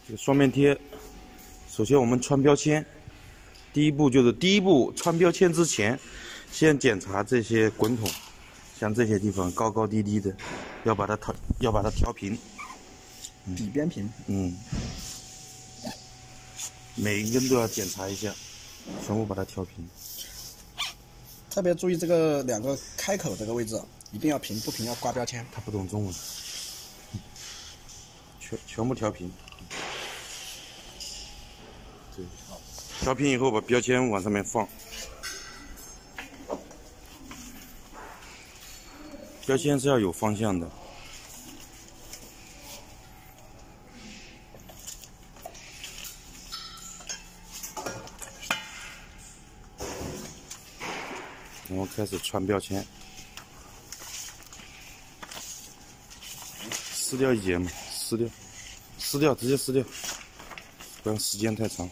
这个双面贴，首先我们穿标签，第一步穿标签之前，先检查这些滚筒，像这些地方高高低低的，要把它调平， 底边平。 每一根都要检查一下，全部把它调平。 特别注意这个两个开口这个位置，一定要平，不平要挂标签。 他不懂中文，全部调平。对，调平以后把标签往上面放。标签是要有方向的。然后开始穿标签，撕掉一节嘛，撕掉，直接撕掉，不然时间太长。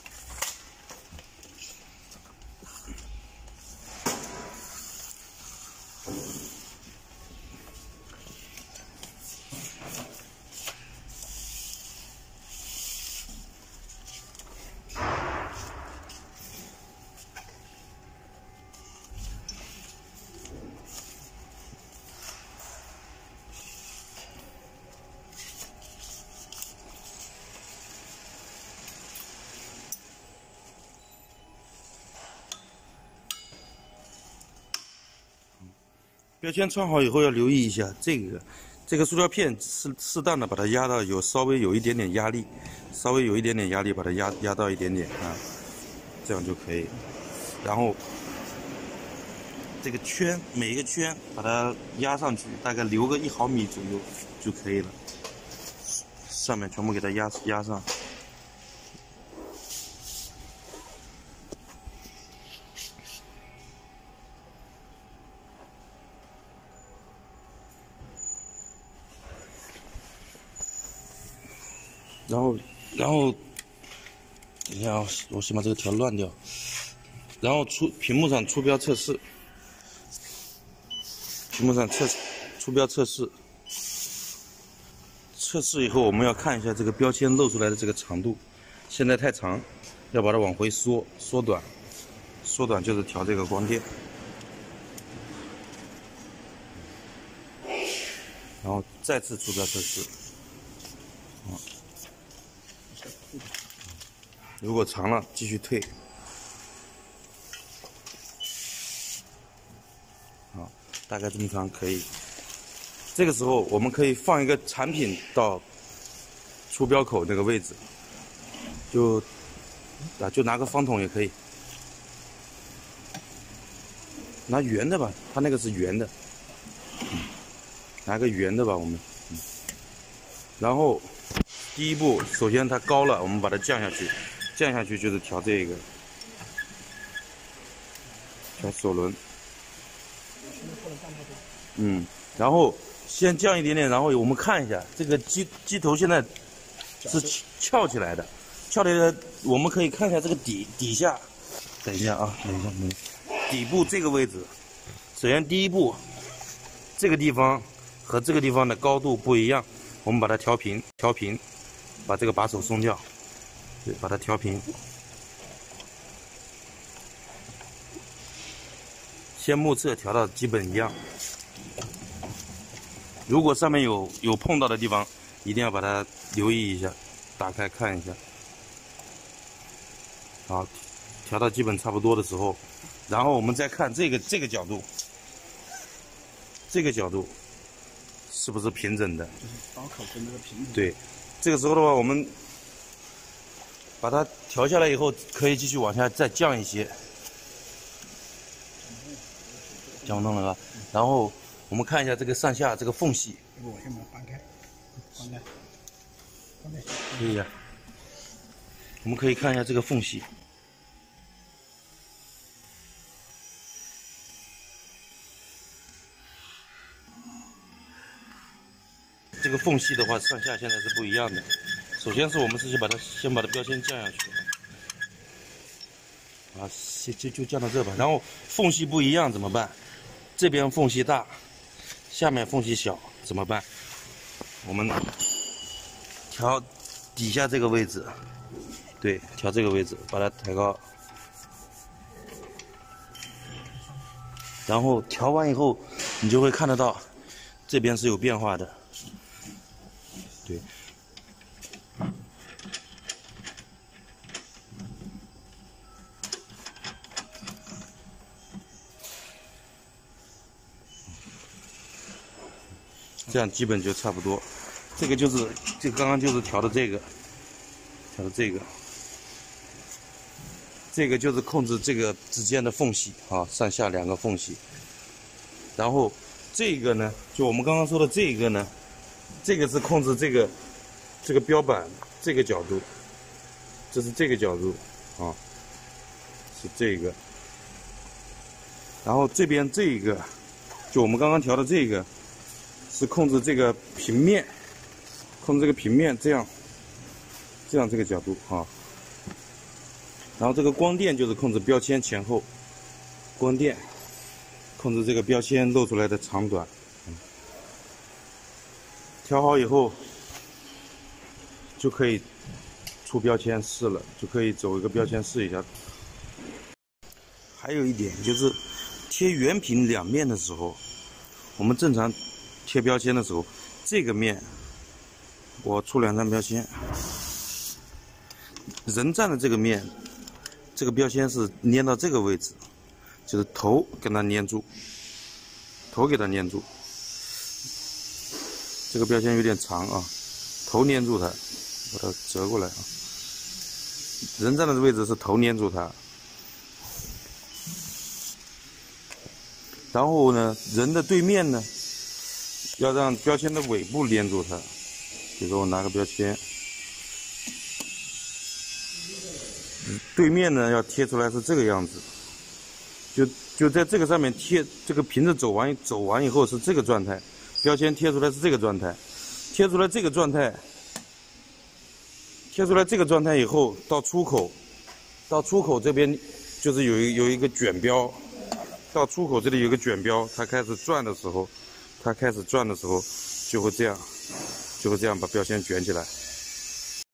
标签穿好以后要留意一下，这个塑料片适当的把它压到稍微有一点点压力，把它压到一点点啊，这样就可以。然后这个圈每一个圈把它压上去，大概留个1毫米左右就可以了。上面全部给它压上。然后，等一下啊，我先把这个条乱掉。然后屏幕上出标测试，出标测试。测试以后，我们要看一下这个标签露出来的这个长度，现在太长，要把它往回缩短，就是调这个光电。然后再次出标测试。如果长了，继续退。好，大概这么长可以。这个时候，我们可以放一个产品到出标口那个位置，就拿个方桶也可以，拿圆的吧，它那个是圆的，拿个圆的吧，我们，然后第一步，首先它高了，我们把它降下去。降下去就是调这个，调手轮，然后先降一点点，然后我们看一下这个机头现在是翘起来的，我们可以看一下这个底下，等一下，底部这个位置，首先第一步，这个地方和这个地方的高度不一样，我们把它调平，把这个把手松掉。对，把它调平。先目测调到基本一样。如果上面有碰到的地方，一定要把它留意一下，打开看一下。好，调到基本差不多的时候，然后我们再看这个角度，这个角度是不是平整的？ 就是刀口跟那个平整。对， 这个时候的话，我们把它调下来以后，可以继续往下再降一些，降动了吧？然后我们看一下这个上下这个缝隙。 我先把它搬开， 可以呀。我们可以看一下这个缝隙。这个缝隙的话，上下现在是不一样的。首先是我们是先把它标签降下去，啊，就降到这吧。然后缝隙不一样怎么办？这边缝隙大，下面缝隙小怎么办？我们底下这个位置，对，调这个位置，把它抬高。然后调完以后，你就会看得到这边是有变化的，对。这样基本就差不多。这个就是刚刚就是调的这个，这个就是控制这个之间的缝隙啊，上下两个缝隙。然后这个呢，就我们刚刚说的这个呢，这个是控制这个标板这个角度，这是这个角度啊，是这个。然后这边这个，就我们刚刚调的这个，是控制这个平面，控制这个平面这样这个角度啊。然后这个光电就是控制标签前后，光电控制这个标签露出来的长短。调好以后就可以出标签试了，就可以走一个标签试一下。还有一点就是贴圆屏两面的时候，我们正常贴标签的时候，这个面我出2张标签，人站的这个面，这个标签是粘到这个位置，就是头跟它粘住，头给它粘住。这个标签有点长啊，头粘住它，把它折过来啊。人站的位置是头粘住它，然后呢，人的对面呢，要让标签的尾部粘住它。比如说我拿个标签，对面呢要贴出来是这个样子，就在这个上面贴，这个瓶子走完以后是这个状态，标签贴出来是这个状态，贴出来这个状态以后，到出口这边就是有一个卷标，到出口这里有个卷标，它开始转的时候就会这样把标签卷起来。